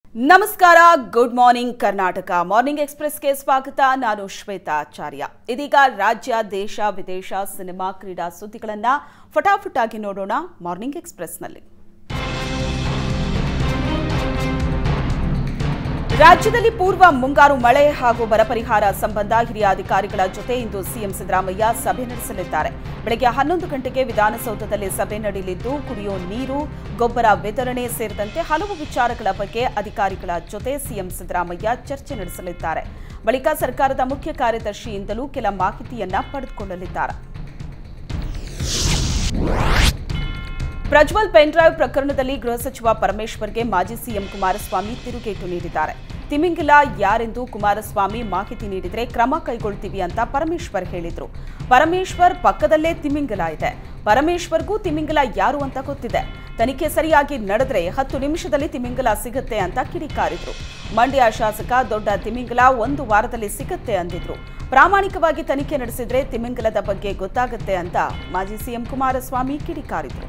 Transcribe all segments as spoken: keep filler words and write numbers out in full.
ನಮಸ್ಕಾರ, good morning Karnataka. Morning ಎಕ್ಸ್‌ಪ್ರೆಸ್‌ಗೆ ಸ್ವಾಗತ. ನಾನು ಶ್ವೇತಾ ಆಚಾರ್ಯ. ಇದೀಗ ರಾಜ್ಯ, ದೇಶ, ವಿದೇಶ, ಸಿನಿಮಾ, ಕ್ರೀಡಾ ಸುದ್ದಿಗಳನ್ನು ಫಟಾಫಟ್ ಆಗಿ ನೋಡೋಣ ಮಾರ್ನಿಂಗ್ ಎಕ್ಸ್‌ಪ್ರೆಸ್‌ನಲ್ಲಿ. ರಾಜ್ಯದಲ್ಲಿ ಪೂರ್ವ ಮುಂಗಾರು ಮಳೆ ಹಾಗೂ ಬರ ಪರಿಹಾರ ಸಂಬಂಧ ಹಿರಿಯ ಅಧಿಕಾರಿಗಳ ಜೊತೆ ಇಂದು ಸಿಎಂ ಸಿದ್ದರಾಮಯ್ಯ ಸಭೆ ನಡೆಸಲಿದ್ದಾರೆ. ಬೆಳಗ್ಗೆ ಹನ್ನೊಂದು ಗಂಟೆಗೆ ವಿಧಾನಸೌಧದಲ್ಲಿ ಸಭೆ ನಡೆಯಲಿದ್ದು, ಕುಡಿಯುವ ನೀರು, ಗೊಬ್ಬರ ವಿತರಣೆ ಸೇರಿದಂತೆ ಹಲವು ವಿಚಾರಗಳ ಬಗ್ಗೆ ಅಧಿಕಾರಿಗಳ ಜೊತೆ ಸಿಎಂ ಸಿದ್ದರಾಮಯ್ಯ ಚರ್ಚೆ ನಡೆಸಲಿದ್ದಾರೆ. ಬಳಿಕ ಸರ್ಕಾರದ ಮುಖ್ಯ ಕಾರ್ಯದರ್ಶಿಯಿಂದಲೂ ಕೆಲ ಮಾಹಿತಿಯನ್ನ ಪಡೆದುಕೊಳ್ಳಲಿದ್ದಾರೆ. ಪ್ರಜ್ವಲ್ ಪೆನ್ ಡ್ರೈವ್ ಪ್ರಕರಣದಲ್ಲಿ ಗೃಹ ಸಚಿವ ಪರಮೇಶ್ವರ್ಗೆ ಮಾಜಿ ಸಿಎಂ ಕುಮಾರಸ್ವಾಮಿ ತಿರುಗೇಟು ನೀಡಿದ್ದಾರೆ. ತಿಮಿಂಗಿಲ ಯಾರೆಂದು ಕುಮಾರಸ್ವಾಮಿ ಮಾಹಿತಿ ನೀಡಿದರೆ ಕ್ರಮ ಕೈಗೊಳ್ತೀವಿ ಅಂತ ಪರಮೇಶ್ವರ್ ಹೇಳಿದ್ರು. ಪರಮೇಶ್ವರ್ ಪಕ್ಕದಲ್ಲೇ ತಿಮಿಂಗಿಲ ಇದೆ. ಪರಮೇಶ್ವರ್ಗೂ ತಿಮಿಂಗಿಲ ಯಾರು ಅಂತ ಗೊತ್ತಿದೆ. ತನಿಖೆ ಸರಿಯಾಗಿ ನಡೆದ್ರೆ ಹತ್ತು ನಿಮಿಷದಲ್ಲಿ ತಿಮಿಂಗಿಲ ಸಿಗುತ್ತೆ ಅಂತ ಕಿಡಿಕಾರಿದ್ರು. ಮಂಡ್ಯ ಶಾಸಕ ದೊಡ್ಡ ತಿಮಿಂಗಿಲ ಒಂದು ವಾರದಲ್ಲಿ ಸಿಗುತ್ತೆ ಅಂದಿದ್ರು. ಪ್ರಾಮಾಣಿಕವಾಗಿ ತನಿಖೆ ನಡೆಸಿದ್ರೆ ತಿಮಿಂಗಿಲದ ಬಗ್ಗೆ ಗೊತ್ತಾಗುತ್ತೆ ಅಂತ ಮಾಜಿ ಸಿಎಂ ಕುಮಾರಸ್ವಾಮಿ ಕಿಡಿಕಾರಿದ್ರು.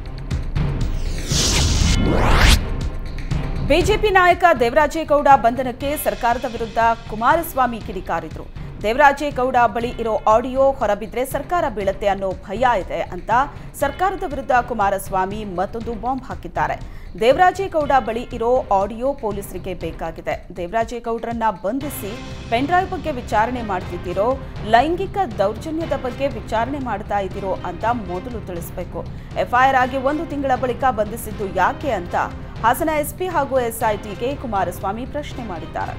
ಬಿಜೆಪಿ ನಾಯಕ ದೇವರಾಜೇಗೌಡ ಬಂಧನಕ್ಕೆ ಸರ್ಕಾರದ ವಿರುದ್ಧ ಕುಮಾರಸ್ವಾಮಿ ಕಿಡಿಕಾರಿದ್ರು. ದೇವರಾಜೇಗೌಡ ಬಳಿ ಇರೋ ಆಡಿಯೋ ಹೊರಬಿದ್ರೆ ಸರ್ಕಾರ ಬೀಳುತ್ತೆ ಅನ್ನೋ ಭಯ ಇದೆ ಅಂತ ಸರ್ಕಾರದ ವಿರುದ್ಧ ಕುಮಾರಸ್ವಾಮಿ ಮತ್ತೊಂದು ಬಾಂಬ್ ಹಾಕಿದ್ದಾರೆ. ದೇವರಾಜೇಗೌಡ ಬಳಿ ಇರೋ ಆಡಿಯೋ ಪೊಲೀಸರಿಗೆ ಬೇಕಾಗಿದೆ. ದೇವರಾಜೇಗೌಡರನ್ನ ಬಂಧಿಸಿ ಪೆನ್ಡ್ರೈವ್ ಬಗ್ಗೆ ವಿಚಾರಣೆ ಮಾಡ್ತಿದ್ದೀರೋ, ಲೈಂಗಿಕ ದೌರ್ಜನ್ಯದ ಬಗ್ಗೆ ವಿಚಾರಣೆ ಮಾಡ್ತಾ ಇದ್ದೀರೋ ಅಂತ ಮೊದಲು ತಿಳಿಸಬೇಕು. ಎಫ್ಐಆರ್ ಆಗಿ ಒಂದು ತಿಂಗಳ ಬಳಿಕ ಬಂಧಿಸಿದ್ದು ಯಾಕೆ ಅಂತ ಹಾಸನ ಎಸ್ಪಿ ಹಾಗೂ ಎಸ್ಐಟಿಗೆ ಕುಮಾರಸ್ವಾಮಿ ಪ್ರಶ್ನೆ ಮಾಡಿದ್ದಾರೆ.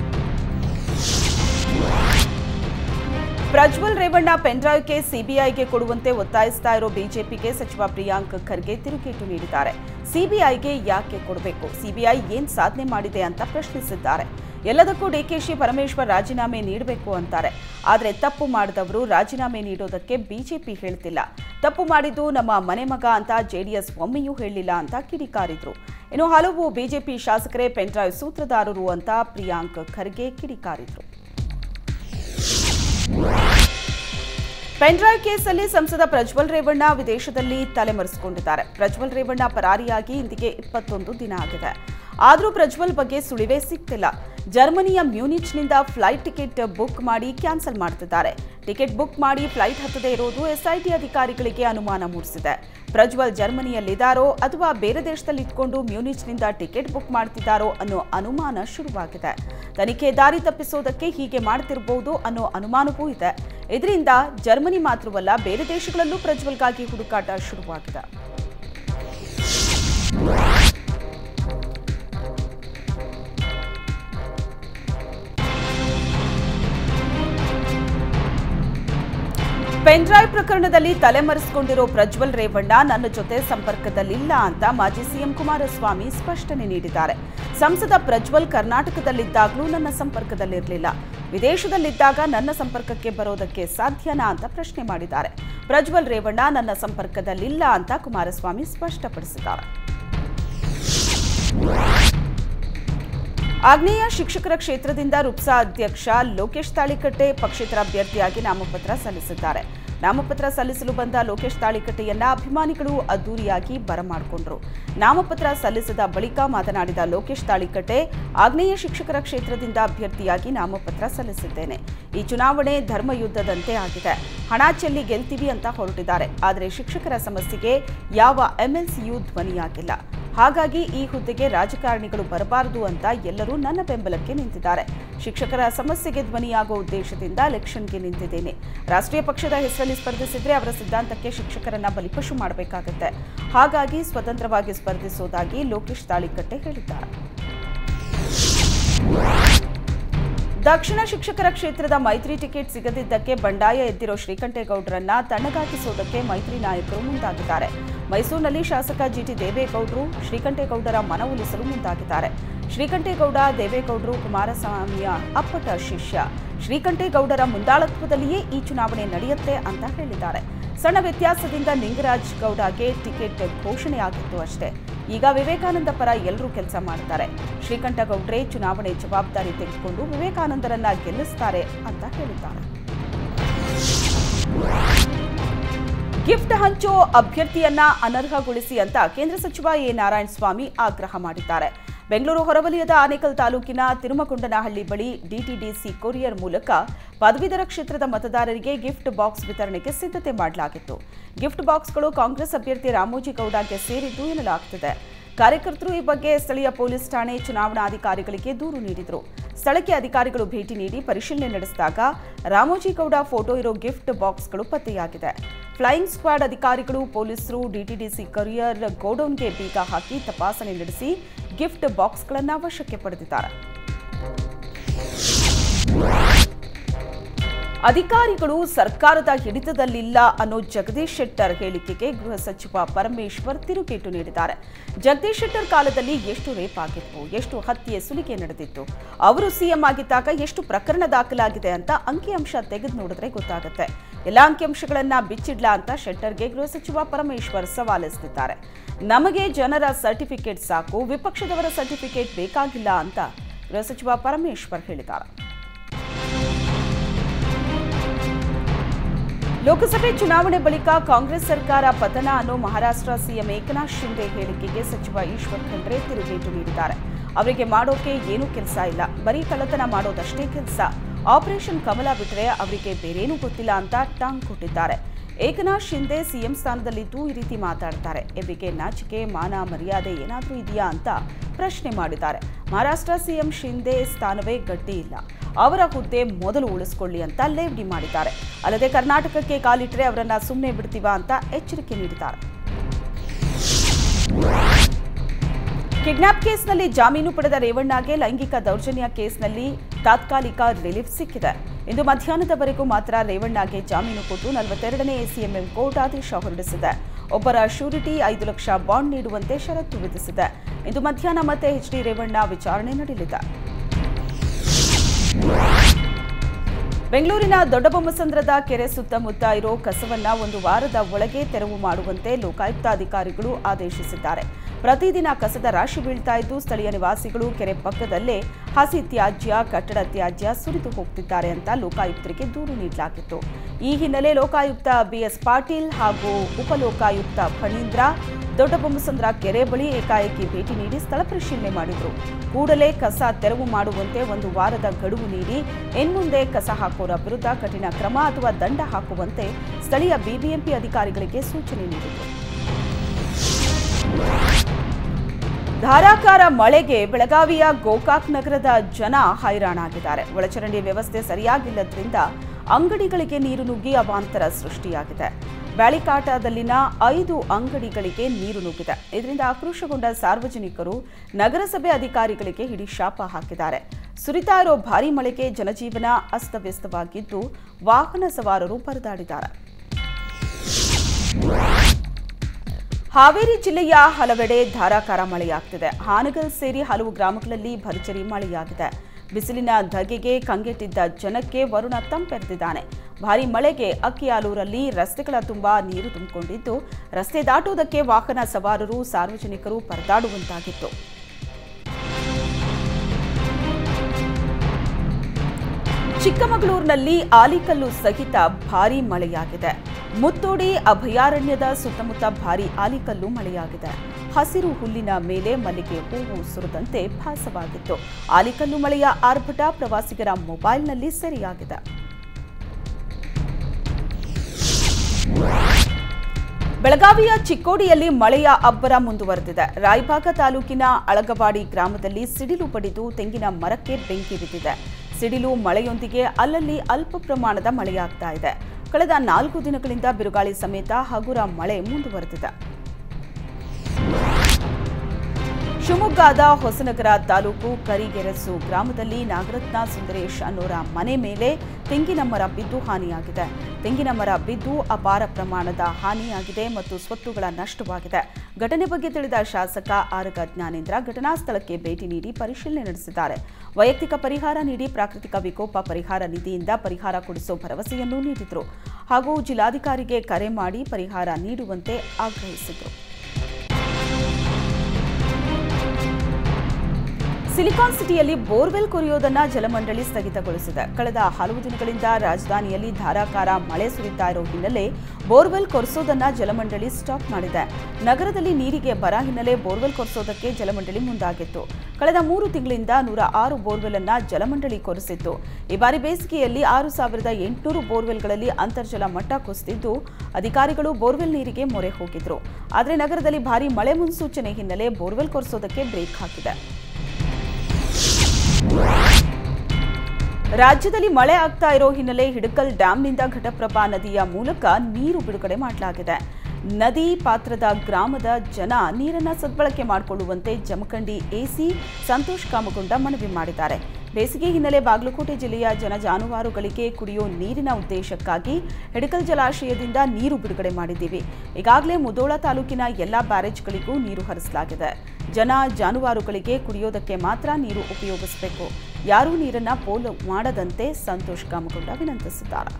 ಪ್ರಜ್ವಲ್ ರೇವಣ್ಣ ಪೆನ್ಡ್ರೈವ್ಗೆ ಸಿಬಿಐಗೆ ಕೊಡುವಂತೆ ಒತ್ತಾಯಿಸ್ತಾ ಇರೋ ಬಿಜೆಪಿಗೆ ಸಚಿವ ಪ್ರಿಯಾಂಕ್ ಖರ್ಗೆ ತಿರುಗೇಟು ನೀಡಿದ್ದಾರೆ. ಸಿಬಿಐಗೆ ಯಾಕೆ ಕೊಡಬೇಕು, ಸಿಬಿಐ ಏನ್ ಸಾಧನೆ ಮಾಡಿದೆ ಅಂತ ಪ್ರಶ್ನಿಸಿದ್ದಾರೆ. ಎಲ್ಲದಕ್ಕೂ ಡಿಕೆಶಿ ಪರಮೇಶ್ವರ್ ರಾಜೀನಾಮೆ ನೀಡಬೇಕು ಅಂತಾರೆ. ಆದರೆ ತಪ್ಪು ಮಾಡಿದವರು ರಾಜೀನಾಮೆ ನೀಡೋದಕ್ಕೆ ಬಿಜೆಪಿ ಹೇಳ್ತಿಲ್ಲ. ತಪ್ಪು ಮಾಡಿದ್ದು ನಮ್ಮ ಮನೆ ಮಗ ಅಂತ ಜೆಡಿಎಸ್ ಒಮ್ಮೆಯೂ ಹೇಳಿಲ್ಲ ಅಂತ ಕಿಡಿಕಾರಿದ್ರು. ಇನ್ನು ಹಲವು ಬಿಜೆಪಿ ಶಾಸಕರೇ ಪೆನ್ಡ್ರೈವ್ ಸೂತ್ರಧಾರರು ಅಂತ ಪ್ರಿಯಾಂಕ್ ಖರ್ಗೆ ಕಿಡಿಕಾರಿದ್ರು. ಪೆನ್ಡ್ರೈವ್ ಕೇಸಲ್ಲಿ ಸಂಸದ ಪ್ರಜ್ವಲ್ ರೇವಣ್ಣ ವಿದೇಶದಲ್ಲಿ ತಲೆಮರೆಸಿಕೊಂಡಿದ್ದಾರೆ. ಪ್ರಜ್ವಲ್ ರೇವಣ್ಣ ಪರಾರಿಯಾಗಿ ಇಂದಿಗೆ ಇಪ್ಪತ್ತೊಂದು ದಿನ ಆಗಿದೆ. ಆದರೂ ಪ್ರಜ್ವಲ್ ಬಗ್ಗೆ ಸುಳಿವೇ ಸಿಗ್ತಿಲ್ಲ. ಜರ್ಮನಿಯ ಮ್ಯೂನಿಚ್ನಿಂದ ಫ್ಲೈಟ್ ಟಿಕೆಟ್ ಬುಕ್ ಮಾಡಿ ಕ್ಯಾನ್ಸಲ್ ಮಾಡ್ತಿದ್ದಾರೆ. ಟಿಕೆಟ್ ಬುಕ್ ಮಾಡಿ ಫ್ಲೈಟ್ ಹತ್ತದೇ ಇರೋದು ಎಸ್ಐಟಿ ಅಧಿಕಾರಿಗಳಿಗೆ ಅನುಮಾನ ಮೂಡಿಸಿದೆ. ಪ್ರಜ್ವಲ್ ಜರ್ಮನಿಯಲ್ಲಿದ್ದಾರೋ ಅಥವಾ ಬೇರೆ ದೇಶದಲ್ಲಿ ಇದ್ಕೊಂಡು ಮ್ಯೂನಿಚ್ನಿಂದ ಟಿಕೆಟ್ ಬುಕ್ ಮಾಡ್ತಿದ್ದಾರೋ ಅನ್ನೋ ಅನುಮಾನ ಶುರುವಾಗಿದೆ. ತನಿಖೆ ದಾರಿ ತಪ್ಪಿಸೋದಕ್ಕೆ ಹೀಗೆ ಮಾಡ್ತಿರಬಹುದು ಅನ್ನೋ ಅನುಮಾನವೂ ಇದೆ. ಇದರಿಂದ ಜರ್ಮನಿ ಮಾತ್ರವಲ್ಲ, ಬೇರೆ ದೇಶಗಳಲ್ಲೂ ಪ್ರಜ್ವಲ್ಗಾಗಿ ಹುಡುಕಾಟ ಶುರುವಾಗಿದೆ. ಪೆನ್ಡ್ರೈವ್ ಪ್ರಕರಣದಲ್ಲಿ ತಲೆಮರೆಸಿಕೊಂಡಿರೋ ಪ್ರಜ್ವಲ್ ರೇವಣ್ಣ ನನ್ನ ಜೊತೆ ಸಂಪರ್ಕದಲ್ಲಿಲ್ಲ ಅಂತ ಮಾಜಿ ಸಿಎಂ ಕುಮಾರಸ್ವಾಮಿ ಸ್ಪಷ್ಟನೆ ನೀಡಿದ್ದಾರೆ. ಸಂಸದ ಪ್ರಜ್ವಲ್ ಕರ್ನಾಟಕದಲ್ಲಿದ್ದಾಗಲೂ ನನ್ನ ಸಂಪರ್ಕದಲ್ಲಿರಲಿಲ್ಲ. ವಿದೇಶದಲ್ಲಿದ್ದಾಗ ನನ್ನ ಸಂಪರ್ಕಕ್ಕೆ ಬರೋದಕ್ಕೆ ಸಾಧ್ಯನಾ ಅಂತ ಪ್ರಶ್ನೆ ಮಾಡಿದ್ದಾರೆ. ಪ್ರಜ್ವಲ್ ರೇವಣ್ಣ ನನ್ನ ಸಂಪರ್ಕದಲ್ಲಿಲ್ಲ ಅಂತ ಕುಮಾರಸ್ವಾಮಿ ಸ್ಪಷ್ಟಪಡಿಸಿದ್ದಾರೆ. ಆಗ್ನೇಯ ಶಿಕ್ಷಕರ ಕ್ಷೇತ್ರದಿಂದ ರುಪ್ಸಾ ಅಧ್ಯಕ್ಷ ಲೋಕೇಶ್ ತಾಳಿಕಟ್ಟೆ ಪಕ್ಷೇತರ ಅಭ್ಯರ್ಥಿಯಾಗಿ ನಾಮಪತ್ರ ಸಲ್ಲಿಸಿದ್ದಾರೆ. ನಾಮಪತ್ರ ಸಲ್ಲಿಸಲು ಬಂದ ಲೋಕೇಶ್ ತಾಳಿಕಟ್ಟೆಯನ್ನ ಅಭಿಮಾನಿಗಳು ಅದ್ದೂರಿಯಾಗಿ ಬರಮಾಡಿಕೊಂಡರು. ನಾಮಪತ್ರ ಸಲ್ಲಿಸಿದ ಬಳಿಕ ಮಾತನಾಡಿದ ಲೋಕೇಶ್ ತಾಳಿಕಟ್ಟೆ, ಆಗ್ನೇಯ ಶಿಕ್ಷಕರ ಕ್ಷೇತ್ರದಿಂದ ಅಭ್ಯರ್ಥಿಯಾಗಿ ನಾಮಪತ್ರ ಸಲ್ಲಿಸಿದ್ದೇನೆ. ಈ ಚುನಾವಣೆ ಧರ್ಮಯುದ್ಧದಂತೆ ಆಗಿದೆ. ಹಣ ಚೆಲ್ಲಿ ಗೆಲ್ತೀವಿ ಅಂತ ಹೊರಟಿದ್ದಾರೆ. ಆದರೆ ಶಿಕ್ಷಕರ ಸಮಸ್ಯೆಗೆ ಯಾವ ಎಂಎಲ್ಸಿಯೂ ಧ್ವನಿಯಾಗಿಲ್ಲ. ಹಾಗಾಗಿ ಈ ಹುದ್ದೆಗೆ ರಾಜಕಾರಣಿಗಳು ಬರಬಾರದು ಅಂತ ಎಲ್ಲರೂ ನನ್ನ ಬೆಂಬಲಕ್ಕೆ ನಿಂತಿದ್ದಾರೆ. ಶಿಕ್ಷಕರ ಸಮಸ್ಯೆಗೆ ಧ್ವನಿಯಾಗುವ ಉದ್ದೇಶದಿಂದ ಎಲೆಕ್ಷನ್ಗೆ ನಿಂತಿದ್ದೇನೆ. ರಾಷ್ಟ್ರೀಯ ಪಕ್ಷದ ಹೆಸರಲ್ಲಿ ಸ್ಪರ್ಧಿಸಿದ್ರೆ ಅವರ ಸಿದ್ಧಾಂತಕ್ಕೆ ಶಿಕ್ಷಕರನ್ನ ಬಲಿಪಶು ಮಾಡಬೇಕಾಗುತ್ತೆ. ಹಾಗಾಗಿ ಸ್ವತಂತ್ರವಾಗಿ ಸ್ಪರ್ಧಿಸುವುದಾಗಿ ಲೋಕೇಶ್ ತಾಳಿಕಟ್ಟೆ ಹೇಳಿದ್ದಾರೆ. ದಕ್ಷಿಣ ಶಿಕ್ಷಕರ ಕ್ಷೇತ್ರದ ಮೈತ್ರಿ ಟಿಕೆಟ್ ಸಿಗದಿದ್ದಕ್ಕೆ ಬಂಡಾಯ ಎದ್ದಿರೋ ಶ್ರೀಕಂಠೇಗೌಡರನ್ನ ತಣ್ಣಗಾಕಿಸೋದಕ್ಕೆ ಮೈತ್ರಿ ನಾಯಕರು ಮುಂದಾಗಿದ್ದಾರೆ. ಮೈಸೂರಿನಲ್ಲಿ ಶಾಸಕ ಜಿಟಿ ದೇವೇಗೌಡರು ಶ್ರೀಕಂಠೇಗೌಡರ ಮನವೊಲಿಸಲು ಮುಂದಾಗಿದ್ದಾರೆ. ಶ್ರೀಕಂಠೇಗೌಡ ದೇವೇಗೌಡರು ಕುಮಾರಸ್ವಾಮಿಯ ಅಪ್ಪಟ ಶಿಷ್ಯ. ಶ್ರೀಕಂಠೇಗೌಡರ ಮುಂದಾಳತ್ವದಲ್ಲಿಯೇ ಈ ಚುನಾವಣೆ ನಡೆಯುತ್ತೆ ಅಂತ ಹೇಳಿದ್ದಾರೆ. ಸಣ್ಣ ವ್ಯತ್ಯಾಸದಿಂದ ನಿಂಗರಾಜ್ ಗೌಡಗೆ ಟಿಕೆಟ್ ಘೋಷಣೆಯಾಗಿತ್ತು ಅಷ್ಟೇ. ಈಗ ವಿವೇಕಾನಂದ ಪರ ಎಲ್ಲರೂ ಕೆಲಸ ಮಾಡ್ತಾರೆ. ಶ್ರೀಕಂಠೇಗೌಡರೇ ಚುನಾವಣೆ ಜವಾಬ್ದಾರಿ ತೆಗೆದುಕೊಂಡು ವಿವೇಕಾನಂದರನ್ನ ಗೆಲ್ಲಿಸ್ತಾರೆ ಅಂತ ಹೇಳಿದ್ದಾರೆ. ಗಿಫ್ಟ್ ಹಂಚೋ ಅಭ್ಯರ್ಥಿಯನ್ನ ಅನರ್ಹಗೊಳಿಸಿ ಅಂತ ಕೇಂದ್ರ ಸಚಿವ ಎ ನಾರಾಯಣಸ್ವಾಮಿ ಆಗ್ರಹ ಮಾಡಿದ್ದಾರೆ. ಬೆಂಗಳೂರು ಹೊರವಲಯದ ಆನೇಕಲ್ ತಾಲೂಕಿನ ತಿರುಮಗೊಂಡನಹಳ್ಳಿ ಬಳಿ ಡಿಟಿಡಿಸಿ ಕೊರಿಯರ್ ಮೂಲಕ ಪದವೀಧರ ಕ್ಷೇತ್ರದ ಮತದಾರರಿಗೆ ಗಿಫ್ಟ್ ಬಾಕ್ಸ್ ವಿತರಣೆಗೆ ಸಿದ್ಧತೆ ಮಾಡಲಾಗಿತ್ತು. ಗಿಫ್ಟ್ ಬಾಕ್ಸ್ಗಳು ಕಾಂಗ್ರೆಸ್ ಅಭ್ಯರ್ಥಿ ರಾಮೋಜಿಗೌಡಗೆ ಸೇರಿದ್ದು ಎನ್ನಲಾಗುತ್ತಿದೆ. ಕಾರ್ಯಕರ್ತರು ಈ ಬಗ್ಗೆ ಸ್ಥಳೀಯ ಪೊಲೀಸ್ ಠಾಣೆ ಚುನಾವಣಾಧಿಕಾರಿಗಳಿಗೆ ದೂರು ನೀಡಿದರು. ಸ್ಥಳಕ್ಕೆ ಅಧಿಕಾರಿಗಳು ಭೇಟಿ ನೀಡಿ ಪರಿಶೀಲನೆ ನಡೆಸಿದಾಗ ರಾಮೋಜಿಗೌಡ ಫೋಟೋ ಇರೋ ಗಿಫ್ಟ್ ಬಾಕ್ಸ್ಗಳು ಪತ್ತೆಯಾಗಿದೆ. ಫ್ಲೈಯಿಂಗ್ ಸ್ಕ್ವಾಡ್ ಅಧಿಕಾರಿಗಳು ಪೊಲೀಸರು ಡಿಟಿಡಿಸಿ ಕೊರಿಯರ್ ಗೋಡೌನ್ಗೆ ಬೀಗ ಹಾಕಿ ತಪಾಸಣೆ ನಡೆಸಿ ಗಿಫ್ಟ್ ಬಾಕ್ಸ್ಗಳನ್ನು ವಶಕ್ಕೆ ಪಡೆದಿದ್ದಾರೆ. ಅಧಿಕಾರಿಗಳು ಸರ್ಕಾರದ ಹಿಡಿತದಲ್ಲಿಲ್ಲ ಅನ್ನೋ ಜಗದೀಶ್ ಶೆಟ್ಟರ್ ಹೇಳಿಕೆಗೆ ಗೃಹ ಸಚಿವ ಪರಮೇಶ್ವರ್ ತಿರುಗೇಟು ನೀಡಿದ್ದಾರೆ. ಜಗದೀಶ್ ಶೆಟ್ಟರ್ ಕಾಲದಲ್ಲಿ ಎಷ್ಟು ರೇಪ್ ಆಗಿತ್ತು, ಎಷ್ಟು ಹತ್ಯೆ ಸುಲಿಗೆ ನಡೆದಿತ್ತು, ಅವರು ಸಿಎಂ ಆಗಿದ್ದಾಗ ಎಷ್ಟು ಪ್ರಕರಣ ದಾಖಲಾಗಿದೆ ಅಂತ ಅಂಕಿಅಂಶ ತೆಗೆದು ನೋಡಿದ್ರೆ ಗೊತ್ತಾಗುತ್ತೆ. ಎಲ್ಲ ಅಂಕಿಅಂಶಗಳನ್ನ ಬಿಚ್ಚಿಡ್ಲಾ ಅಂತ ಶೆಟ್ಟರ್ಗೆ ಗೃಹ ಸಚಿವ ಪರಮೇಶ್ವರ್ ಸವಾಲೆಸೆದಿದ್ದಾರೆ. ನಮಗೆ ಜನರ ಸರ್ಟಿಫಿಕೇಟ್ ಸಾಕು, ವಿಪಕ್ಷದವರ ಸರ್ಟಿಫಿಕೇಟ್ ಬೇಕಾಗಿಲ್ಲ ಅಂತ ಗೃಹ ಸಚಿವ ಪರಮೇಶ್ವರ್ ಹೇಳಿದ್ದಾರೆ. ಲೋಕಸಭೆ ಚುನಾವಣೆ ಬಳಿಕ ಕಾಂಗ್ರೆಸ್ ಸರ್ಕಾರ ಪತನ ಅನ್ನೋ ಮಹಾರಾಷ್ಟ್ರ ಸಿಎಂ ಏಕನಾಥ್ ಶಿಂದೆ ಹೇಳಿಕೆಗೆ ಸಚಿವ ಈಶ್ವರ್ ಖಂಡ್ರೆ ತಿರುಗೇಟು ನೀಡಿದ್ದಾರೆ. ಅವರಿಗೆ ಮಾಡೋಕೆ ಏನೂ ಕೆಲಸ ಇಲ್ಲ, ಬರೀ ಕಳ್ಳತನ ಮಾಡೋದಷ್ಟೇ ಕೆಲಸ. ಆಪರೇಷನ್ ಕಮಲ ಬಿಟ್ಟರೆ ಅವರಿಗೆ ಬೇರೇನೂ ಗೊತ್ತಿಲ್ಲ ಅಂತ ಟಾಂಗ್ ಕೊಟ್ಟಿದ್ದಾರೆ. ಏಕನಾಥ್ ಶಿಂದೆ ಸಿಎಂ ಸ್ಥಾನದಲ್ಲಿದ್ದು ಈ ರೀತಿ ಮಾತಾಡ್ತಾರೆ. ಎಬಿಗೆ ನಾಚಿಕೆ, ಮಾನ, ಮರ್ಯಾದೆ ಏನಾದರೂ ಇದೆಯಾ ಅಂತ ಪ್ರಶ್ನೆ ಮಾಡಿದ್ದಾರೆ. ಮಹಾರಾಷ್ಟ್ರ ಸಿಎಂ ಶಿಂದೆ ಸ್ಥಾನವೇ ಗಟ್ಟಿ ಇಲ್ಲ, ಅವರ ಹುದ್ದೆ ಮೊದಲು ಉಳಿಸಿಕೊಳ್ಳಿ ಅಂತ ಲೇವಡಿ ಮಾಡಿದ್ದಾರೆ. ಅಲ್ಲದೆ ಕರ್ನಾಟಕಕ್ಕೆ ಕಾಲಿಟ್ಟರೆ ಅವರನ್ನ ಸುಮ್ಮನೆ ಬಿಡ್ತೀವಾ ಅಂತ ಎಚ್ಚರಿಕೆ ನೀಡಿದ್ದಾರೆ. ಕಿಡ್ನಾಪ್ ಕೇಸ್ನಲ್ಲಿ ಜಾಮೀನು ಪಡೆದ ರೇವಣ್ಣಗೆ ಲೈಂಗಿಕ ದೌರ್ಜನ್ಯ ಕೇಸ್ನಲ್ಲಿ ತಾತ್ಕಾಲಿಕ ರಿಲೀಫ್ ಸಿಕ್ಕಿದೆ. ಇಂದು ಮಧ್ಯಾಹ್ನದವರೆಗೂ ಮಾತ್ರ ರೇವಣ್ಣಗೆ ಜಾಮೀನು ಕೊಟ್ಟು ನಲವತ್ತೆರಡನೇ ಎಸಿಎಂಎಂ ಕೋರ್ಟ್ ಆದೇಶ ಹೊರಡಿಸಿದೆ. ಒಬ್ಬರ ಶ್ಯೂರಿಟಿ ಐದು ಲಕ್ಷ ಬಾಂಡ್ ನೀಡುವಂತೆ ಷರತ್ತು ವಿಧಿಸಿದೆ. ಇಂದು ಮಧ್ಯಾಹ್ನ ಮತ್ತೆ ಎಚ್ ಡಿ ರೇವಣ್ಣ ವಿಚಾರಣೆ ನಡೆಯಲಿದೆ. ಬೆಂಗಳೂರಿನ ದೊಡ್ಡಬೊಮ್ಮಸಂದ್ರದ ಕೆರೆ ಸುತ್ತಮುತ್ತ ಇರೋ ಕಸವನ್ನ ಒಂದು ವಾರದ ಒಳಗೆ ತೆರವು ಮಾಡುವಂತೆ ಲೋಕಾಯುಕ್ತ ಅಧಿಕಾರಿಗಳು ಆದೇಶಿಸಿದ್ದಾರೆ. ಪ್ರತಿದಿನ ಕಸದ ರಾಶಿ ಬೀಳ್ತಾ ಇದ್ದು ಸ್ಥಳೀಯ ನಿವಾಸಿಗಳು ಕೆರೆ ಪಕ್ಕದಲ್ಲೇ ಹಸಿ ತ್ಯಾಜ್ಯ, ಕಟ್ಟಡ ತ್ಯಾಜ್ಯ ಸುರಿದು ಹೋಗ್ತಿದ್ದಾರೆ ಅಂತ ಲೋಕಾಯುಕ್ತರಿಗೆ ದೂರು ನೀಡಲಾಗಿತ್ತು. ಈ ಹಿನ್ನೆಲೆ ಲೋಕಾಯುಕ್ತ ಬಿಎಸ್ ಪಾಟೀಲ್ ಹಾಗೂ ಉಪಲೋಕಾಯುಕ್ತ ಫಣೀಂದ್ರ ದೊಡ್ಡಬೊಮ್ಮಸಂದ್ರ ಕೆರೆ ಬಳಿ ಏಕಾಏಕಿ ಭೇಟಿ ನೀಡಿ ಸ್ಥಳ ಪರಿಶೀಲನೆ ಮಾಡಿದರು. ಕೂಡಲೇ ಕಸ ತೆರವು ಮಾಡುವಂತೆ ಒಂದು ವಾರದ ಗಡುವು ನೀಡಿ ಇನ್ಮುಂದೆ ಕಸ ಹಾಕೋರ ವಿರುದ್ಧ ಕಠಿಣ ಕ್ರಮ ಅಥವಾ ದಂಡ ಹಾಕುವಂತೆ ಸ್ಥಳೀಯ ಬಿಬಿಎಂಪಿ ಅಧಿಕಾರಿಗಳಿಗೆ ಸೂಚನೆ ನೀಡಿದರು. ಧಾರಾಕಾರ ಮಳೆಗೆ ಬೆಳಗಾವಿಯ ಗೋಕಾಕ್ ನಗರದ ಜನ ಹೈರಾಣಾಗಿದ್ದಾರೆ. ಒಳಚರಂಡಿ ವ್ಯವಸ್ಥೆ ಸರಿಯಾಗಿಲ್ಲದ್ರಿಂದ ಅಂಗಡಿಗಳಿಗೆ ನೀರು ನುಗ್ಗಿ ಅವಾಂತರ ಸೃಷ್ಟಿಯಾಗಿದೆ. ಬ್ಯಾಳಿಕಾಟದಲ್ಲಿನ ಐದು ಅಂಗಡಿಗಳಿಗೆ ನೀರು ನುಗ್ಗಿದೆ. ಇದರಿಂದ ಆಕ್ರೋಶಗೊಂಡ ಸಾರ್ವಜನಿಕರು ನಗರಸಭೆ ಅಧಿಕಾರಿಗಳಿಗೆ ಹಿಡಿ ಶಾಪ ಹಾಕಿದ್ದಾರೆ. ಸುರಿತಾ ಇರೋ ಭಾರೀ ಮಳೆಗೆ ಜನಜೀವನ ಅಸ್ತವ್ಯಸ್ತವಾಗಿದ್ದು ವಾಹನ ಸವಾರರು ಪರದಾಡಿದ್ದಾರೆ. ಹಾವೇರಿ ಜಿಲ್ಲೆಯ ಹಲವೆಡೆ ಧಾರಾಕಾರ ಮಳೆಯಾಗ್ತಿದೆ. ಹಾನಗಲ್ ಸೇರಿ ಹಲವು ಗ್ರಾಮಗಳಲ್ಲಿ ಭರ್ಜರಿ ಮಳೆಯಾಗಿದೆ. ಬಿಸಿಲಿನ ಧಗೆಗೆ ಕಂಗೆಟ್ಟಿದ್ದ ಜನಕ್ಕೆ ವರುಣ ತಂಪೆರೆದಿದ್ದಾನೆ. ಭಾರೀ ಮಳೆಗೆ ಅಕ್ಕಿಯಾಲೂರಲ್ಲಿ ರಸ್ತೆಗಳ ತುಂಬಾ ನೀರು ತುಂಬಿಕೊಂಡಿದ್ದು ರಸ್ತೆ ದಾಟುವುದಕ್ಕೆ ವಾಹನ ಸವಾರರು, ಸಾರ್ವಜನಿಕರು ಪರದಾಡುವಂತಾಗಿತ್ತು. ಚಿಕ್ಕಮಗಳೂರಿನಲ್ಲಿ ಆಲಿಕಲ್ಲು ಸಹಿತ ಭಾರೀ ಮಳೆಯಾಗಿದೆ. ಮುತ್ತೋಡಿ ಅಭಯಾರಣ್ಯದ ಸುತ್ತಮುತ್ತ ಭಾರೀ ಆಲಿಕಲ್ಲು ಮಳೆಯಾಗಿದೆ. ಹಸಿರು ಹುಲ್ಲಿನ ಮೇಲೆ ಮಲ್ಲಿಗೆ ಹೂವು ಸುರಿದಂತೆ ಭಾಸವಾಗಿತ್ತು. ಆಲಿಕಲ್ಲು ಮಳೆಯ ಆರ್ಭಟ ಪ್ರವಾಸಿಗರ ಮೊಬೈಲ್ನಲ್ಲಿ ಸೆರೆಯಾಗಿದೆ. ಬೆಳಗಾವಿಯ ಚಿಕ್ಕೋಡಿಯಲ್ಲಿ ಮಳೆಯ ಅಬ್ಬರ ಮುಂದುವರೆದಿದೆ. ರಾಯಭಾಗ ತಾಲೂಕಿನ ಅಳಗವಾಡಿ ಗ್ರಾಮದಲ್ಲಿ ಸಿಡಿಲು ಬಡಿದು ತೆಂಗಿನ ಮರಕ್ಕೆ ಬೆಂಕಿ ಬಿದ್ದಿದೆ. ಸಿಡಿಲು ಮಳೆಯೊಂದಿಗೆ ಅಲ್ಲಲ್ಲಿ ಅಲ್ಪ ಪ್ರಮಾಣದ ಮಳೆಯಾಗ್ತಾ ಇದೆ. ಕಳೆದ ನಾಲ್ಕು ದಿನಗಳಿಂದ ಬಿರುಗಾಳಿ ಸಮೇತ ಹಗುರ ಮಳೆ ಮುಂದುವರೆದಿದೆ. ಶಿವಮೊಗ್ಗದ ಹೊಸನಗರ ತಾಲೂಕು ಕರಿಗೆರಸು ಗ್ರಾಮದಲ್ಲಿ ನಾಗರತ್ನ ಸುಂದರೇಶ್ ಅನ್ನೋರ ಮನೆ ಮೇಲೆ ತೆಂಗಿನ ಮರ ಬಿದ್ದು ಹಾನಿಯಾಗಿದೆ. ತೆಂಗಿನ ಮರ ಬಿದ್ದು ಅಪಾರ ಪ್ರಮಾಣದ ಹಾನಿಯಾಗಿದೆ ಮತ್ತು ಸ್ವತ್ತುಗಳ ನಷ್ಟವಾಗಿದೆ. ಘಟನೆ ಬಗ್ಗೆ ತಿಳಿದ ಶಾಸಕ ಆರಗ ಜ್ಞಾನೇಂದ್ರ ಘಟನಾ ಸ್ಥಳಕ್ಕೆ ಭೇಟಿ ನೀಡಿ ಪರಿಶೀಲನೆ ನಡೆಸಿದ್ದಾರೆ. ವೈಯಕ್ತಿಕ ಪರಿಹಾರ ನೀಡಿ ಪ್ರಾಕೃತಿಕ ವಿಕೋಪ ಪರಿಹಾರ ನಿಧಿಯಿಂದ ಪರಿಹಾರ ಕೊಡಿಸುವ ಭರವಸೆಯನ್ನು ನೀಡಿದರು ಹಾಗೂ ಜಿಲ್ಲಾಧಿಕಾರಿಗೆ ಕರೆ ಮಾಡಿ ಪರಿಹಾರ ನೀಡುವಂತೆ ಆಗ್ರಹಿಸಿದರು. ಸಿಲಿಕಾನ್ ಸಿಟಿಯಲ್ಲಿ ಬೋರ್ವೆಲ್ ಕೊರೆಯೋದನ್ನ ಜಲಮಂಡಳಿ ಸ್ಥಗಿತಗೊಳಿಸಿದೆ. ಕಳೆದ ಹಲವು ದಿನಗಳಿಂದ ರಾಜಧಾನಿಯಲ್ಲಿ ಧಾರಾಕಾರ ಮಳೆ ಸುರಿತಾ ಇರೋ ಹಿನ್ನೆಲೆ ಬೋರ್ವೆಲ್ ಕೊರೆಸೋದನ್ನ ಜಲಮಂಡಳಿ ಸ್ಟಾಪ್ ಮಾಡಿದೆ. ನಗರದಲ್ಲಿ ನೀರಿಗೆ ಬರ ಹಿನ್ನೆಲೆ ಬೋರ್ವೆಲ್ ಕೊರೆಸೋದಕ್ಕೆ ಜಲಮಂಡಳಿ ಮುಂದಾಗಿತ್ತು. ಕಳೆದ ಮೂರು ತಿಂಗಳಿಂದ ನೂರ ಆರು ಬೋರ್ವೆಲ್ ಅನ್ನ ಜಲಮಂಡಳಿ ಕೊರೆಸಿತ್ತು. ಈ ಬಾರಿ ಬೇಸಿಗೆಯಲ್ಲಿ ಆರು ಸಾವಿರದ ಎಂಟುನೂರು ಬೋರ್ವೆಲ್ಗಳಲ್ಲಿ ಅಂತರ್ಜಲ ಮಟ್ಟ ಕುಸಿದಿದ್ದು ಅಧಿಕಾರಿಗಳು ಬೋರ್ವೆಲ್ ನೀರಿಗೆ ಮೊರೆ ಹೋಗಿದ್ರು. ಆದರೆ ನಗರದಲ್ಲಿ ಭಾರೀ ಮಳೆ ಮುನ್ಸೂಚನೆ ಹಿನ್ನೆಲೆ ಬೋರ್ವೆಲ್ ಕೊರೆಸೋದಕ್ಕೆ ಬ್ರೇಕ್ ಹಾಕಿದೆ. ರಾಜ್ಯದಲ್ಲಿ ಮಳೆ ಆಗ್ತಾ ಇರೋ ಹಿನ್ನೆಲೆ ಹಿಡಕಲ್ ಡ್ಯಾಂನಿಂದ ಘಟಪ್ರಭಾ ನದಿಯ ಮೂಲಕ ನೀರು ಬಿಡುಗಡೆ ಮಾಡಲಾಗಿದೆ. ನದಿ ಪಾತ್ರದ ಗ್ರಾಮದ ಜನ ನೀರನ್ನು ಸದ್ಬಳಕೆ ಮಾಡಿಕೊಳ್ಳುವಂತೆ ಜಮಖಂಡಿ ಎಸಿ ಸಂತೋಷ್ ಕಾಮಗೊಂಡ ಮನವಿ ಮಾಡಿದ್ದಾರೆ. ಬೇಸಿಗೆ ಹಿನ್ನೆಲೆ ಬಾಗಲಕೋಟೆ ಜಿಲ್ಲೆಯ ಜನ ಜಾನುವಾರುಗಳಿಗೆ ಕುಡಿಯೋ ನೀರಿನ ಉದ್ದೇಶಕ್ಕಾಗಿ ಹಿಡಕಲ್ ಜಲಾಶಯದಿಂದ ನೀರು ಬಿಡುಗಡೆ ಮಾಡಿದ್ದೀವಿ. ಈಗಾಗಲೇ ಮುಧೋಳ ತಾಲೂಕಿನ ಎಲ್ಲಾ ಬ್ಯಾರೇಜ್ಗಳಿಗೂ ನೀರು ಹರಿಸಲಾಗಿದೆ. ಜನ ಜಾನುವಾರುಗಳಿಗೆ ಕುಡಿಯೋದಕ್ಕೆ ಮಾತ್ರ ನೀರು ಉಪಯೋಗಿಸಬೇಕು. ಯಾರೂ ನೀರನ್ನ ಪೋಲು ಮಾಡದಂತೆ ಸಂತೋಷ್ ಕಾಮಗೊಂಡ ವಿನಂತಿಸಿದ್ದಾರೆ.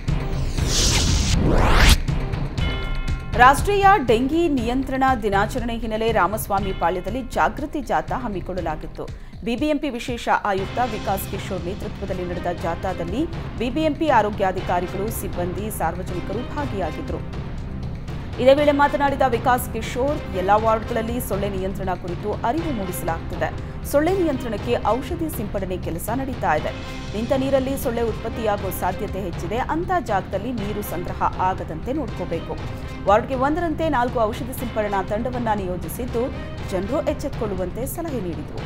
ರಾಷ್ಟ್ರೀಯ ಡೆಂಗಿ ನಿಯಂತ್ರಣ ದಿನಾಚರಣೆ ಹಿನ್ನೆಲೆ ರಾಮಸ್ವಾಮಿ ಪಾಳ್ಯದಲ್ಲಿ ಜಾಗೃತಿ ಜಾಥಾ ಹಮ್ಮಿಕೊಳ್ಳಲಾಗಿತ್ತು. ಬಿಬಿಎಂಪಿ ವಿಶೇಷ ಆಯುಕ್ತ ವಿಕಾಸ್ ಕಿಶೋರ್ ನೇತೃತ್ವದಲ್ಲಿ ನಡೆದ ಜಾಥಾದಲ್ಲಿ ಬಿಬಿಎಂಪಿ ಆರೋಗ್ಯಾಧಿಕಾರಿಗಳು, ಸಿಬ್ಬಂದಿ, ಸಾರ್ವಜನಿಕರು ಭಾಗಿಯಾಗಿದ್ದರು. ಇದೇ ವೇಳೆ ಮಾತನಾಡಿದ ವಿಕಾಸ್ ಕಿಶೋರ್, ಎಲ್ಲಾ ವಾರ್ಡ್ಗಳಲ್ಲಿ ಸೊಳ್ಳೆ ನಿಯಂತ್ರಣ ಕುರಿತು ಅರಿವು ಮೂಡಿಸಲಾಗುತ್ತಿದೆ. ಸೊಳ್ಳೆ ನಿಯಂತ್ರಣಕ್ಕೆ ಔಷಧಿ ಸಿಂಪಡಣೆ ಕೆಲಸ ನಡೀತಾ ಇದೆ. ನಿಂತ ನೀರಲ್ಲಿ ಸೊಳ್ಳೆ ಉತ್ಪತ್ತಿಯಾಗುವ ಸಾಧ್ಯತೆ ಹೆಚ್ಚಿದೆ. ಅಂತ ಜಾಗದಲ್ಲಿ ನೀರು ಸಂಗ್ರಹ ಆಗದಂತೆ ನೋಡ್ಕೋಬೇಕು. ವಾರ್ಡ್ಗೆ ಒಂದರಂತೆ ನಾಲ್ಕು ಔಷಧಿ ಸಿಂಪಡಣಾ ತಂಡವನ್ನ ನಿಯೋಜಿಸಿದ್ದು ಜನರು ಎಚ್ಚೆತ್ತುಕೊಳ್ಳುವಂತೆ ಸಲಹೆ ನೀಡಿದರು.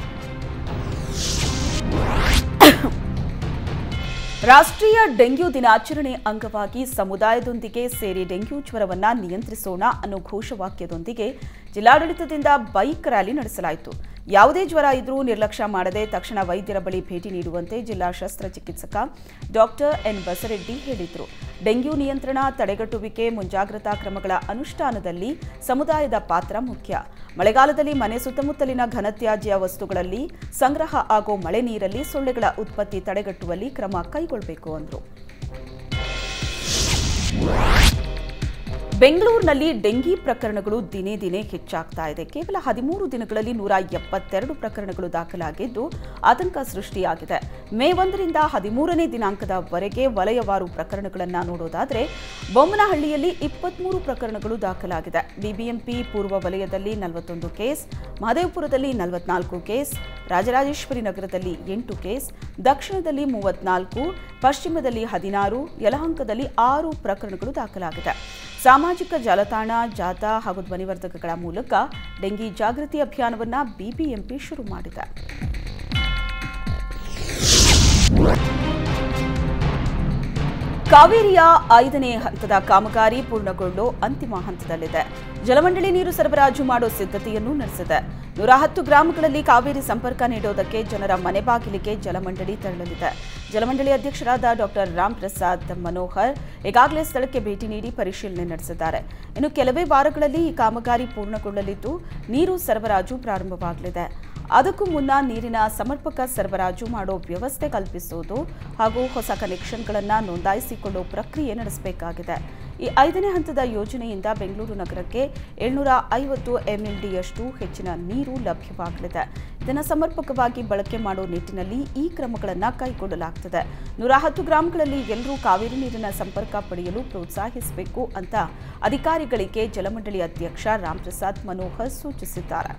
ರಾಷ್ಟ್ರೀಯ ಡೆಂಗ್ಯೂ ದಿನಾಚರಣೆ ಅಂಗವಾಗಿ ಸಮುದಾಯದೊಂದಿಗೆ ಸೇರಿ ಡೆಂಗ್ಯೂ ಜ್ವರವನ್ನ ನಿಯಂತ್ರಿಸೋಣ ಅನ್ನೋ ಘೋಷವಾಕ್ಯದೊಂದಿಗೆ ಜಿಲ್ಲಾಡಳಿತದಿಂದ ಬೈಕ್ ರ್ಯಾಲಿ ನಡೆಸಲಾಯಿತು. ಯಾವುದೇ ಜ್ವರ ಇದ್ರೂ ನಿರ್ಲಕ್ಷ್ಯ ಮಾಡದೆ ತಕ್ಷಣ ವೈದ್ಯರ ಬಳಿ ಭೇಟಿ ನೀಡುವಂತೆ ಜಿಲ್ಲಾ ಶಸ್ತ್ರಚಿಕಿತ್ಸಕ ಡಾಕ್ಟರ್ ಎನ್ ಬಸರೆಡ್ಡಿ ಹೇಳಿದರು. ಡೆಂಗ್ಯೂ ನಿಯಂತ್ರಣ, ತಡೆಗಟ್ಟುವಿಕೆ, ಮುಂಜಾಗ್ರತಾ ಕ್ರಮಗಳ ಅನುಷ್ಠಾನದಲ್ಲಿ ಸಮುದಾಯದ ಪಾತ್ರ ಮುಖ್ಯ. ಮಳೆಗಾಲದಲ್ಲಿ ಮನೆ ಸುತ್ತಮುತ್ತಲಿನ ಘನತ್ಯಾಜ್ಯ ವಸ್ತುಗಳಲ್ಲಿ ಸಂಗ್ರಹ ಆಗೋ ಮಳೆ ನೀರಲ್ಲಿ ಸೊಳ್ಳೆಗಳ ಉತ್ಪತ್ತಿ ತಡೆಗಟ್ಟುವಲ್ಲಿ ಕ್ರಮ ಕೈಗೊಳ್ಳಬೇಕು ಎಂದರು. ಬೆಂಗಳೂರಿನಲ್ಲಿ ಡೆಂಗಿ ಪ್ರಕರಣಗಳು ದಿನೇ ದಿನೇ ಹೆಚ್ಚಾಗ್ತಾ ಇದೆ. ಕೇವಲ ಹದಿಮೂರು ದಿನಗಳಲ್ಲಿ ನೂರ ಎಪ್ಪತ್ತೆರಡು ಪ್ರಕರಣಗಳು ದಾಖಲಾಗಿದ್ದು ಆತಂಕ ಸೃಷ್ಟಿಯಾಗಿದೆ. ಮೇ ಒಂದರಿಂದ ಹದಿಮೂರನೇ ದಿನಾಂಕದವರೆಗೆ ವಲಯವಾರು ಪ್ರಕರಣಗಳನ್ನು ನೋಡೋದಾದರೆ ಬೊಮ್ಮನಹಳ್ಳಿಯಲ್ಲಿ ಇಪ್ಪತ್ಮೂರು ಪ್ರಕರಣಗಳು ದಾಖಲಾಗಿದೆ. ಬಿಬಿಎಂಪಿ ಪೂರ್ವ ವಲಯದಲ್ಲಿ ನಲವತ್ತೊಂದು ಕೇಸ್, ಮಹದೇವಪುರದಲ್ಲಿ ನಲವತ್ನಾಲ್ಕು ಕೇಸ್, ರಾಜರಾಜೇಶ್ವರಿ ನಗರದಲ್ಲಿ ಎಂಟು ಕೇಸ್, ದಕ್ಷಿಣದಲ್ಲಿ ಮೂವತ್ನಾಲ್ಕು, ಪಶ್ಚಿಮದಲ್ಲಿ ಹದಿನಾರು, ಯಲಹಂಕದಲ್ಲಿ ಆರು ಪ್ರಕರಣಗಳು ದಾಖಲಾಗಿದೆ. ಸಾಮಾಜಿಕ ಜಾಲತಾಣ, ಜಾಥಾ ಹಾಗೂ ಧ್ವನಿವರ್ಧಕಗಳ ಮೂಲಕ ಡೆಂಗಿ ಜಾಗೃತಿ ಅಭಿಯಾನವನ್ನು ಬಿಬಿಎಂಪಿ ಶುರು ಮಾಡಿದೆ. ಕಾವೇರಿಯ ಐದನೇ ಹಂತದ ಕಾಮಗಾರಿ ಪೂರ್ಣಗೊಳ್ಳೋ ಅಂತಿಮ ಹಂತದಲ್ಲಿದೆ. ಜಲಮಂಡಳಿ ನೀರು ಸರಬರಾಜು ಮಾಡೋ ಸಿದ್ಧತೆಯನ್ನು ನಡೆಸಿದೆ. ನೂರ ಹತ್ತು ಗ್ರಾಮಗಳಲ್ಲಿ ಕಾವೇರಿ ಸಂಪರ್ಕ ನೀಡೋದಕ್ಕೆ ಜನರ ಮನೆ ಬಾಗಿಲಿಗೆ ಜಲಮಂಡಳಿ ತೆರಳಲಿದೆ. ಜಲಮಂಡಳಿ ಅಧ್ಯಕ್ಷರಾದ ಡಾಕ್ಟರ್ ರಾಮ್ ಪ್ರಸಾದ್ ಮನೋಹರ್ ಈಗಾಗಲೇ ಸ್ಥಳಕ್ಕೆ ಭೇಟಿ ನೀಡಿ ಪರಿಶೀಲನೆ ನಡೆಸಿದ್ದಾರೆ. ಇನ್ನು ಕೆಲವೇ ವಾರಗಳಲ್ಲಿ ಈ ಕಾಮಗಾರಿ ಪೂರ್ಣಗೊಳ್ಳಲಿದ್ದು ನೀರು ಸರಬರಾಜು ಪ್ರಾರಂಭವಾಗಲಿದೆ. ಅದಕ್ಕೂ ಮುನ್ನ ನೀರಿನ ಸಮರ್ಪಕ ಸರಬರಾಜು ಮಾಡೋ ವ್ಯವಸ್ಥೆ ಕಲ್ಪಿಸುವುದು ಹಾಗೂ ಹೊಸ ಕನೆಕ್ಷನ್ಗಳನ್ನು ನೋಂದಾಯಿಸಿಕೊಳ್ಳೋ ಪ್ರಕ್ರಿಯೆ ನಡೆಸಬೇಕಾಗಿದೆ. ಈ ಐದನೇ ಹಂತದ ಯೋಜನೆಯಿಂದ ಬೆಂಗಳೂರು ನಗರಕ್ಕೆ ಏಳ್ನೂರ ಐವತ್ತು ಎಂಎಲ್ಡಿಯಷ್ಟು ಹೆಚ್ಚಿನ ನೀರು ಲಭ್ಯವಾಗಲಿದೆ. ಇದನ್ನು ಸಮರ್ಪಕವಾಗಿ ಬಳಕೆ ಮಾಡೋ ನಿಟ್ಟಿನಲ್ಲಿ ಈ ಕ್ರಮಗಳನ್ನು ಕೈಗೊಳ್ಳಲಾಗುತ್ತದೆ. ನೂರ ಹತ್ತು ಗ್ರಾಮಗಳಲ್ಲಿ ಎಲ್ಲರೂ ಕಾವೇರಿ ನೀರಿನ ಸಂಪರ್ಕ ಪಡೆಯಲು ಪ್ರೋತ್ಸಾಹಿಸಬೇಕು ಅಂತ ಅಧಿಕಾರಿಗಳಿಗೆ ಜಲಮಂಡಳಿ ಅಧ್ಯಕ್ಷ ರಾಮ್ ಪ್ರಸಾದ್ ಮನೋಹರ್ ಸೂಚಿಸಿದ್ದಾರೆ.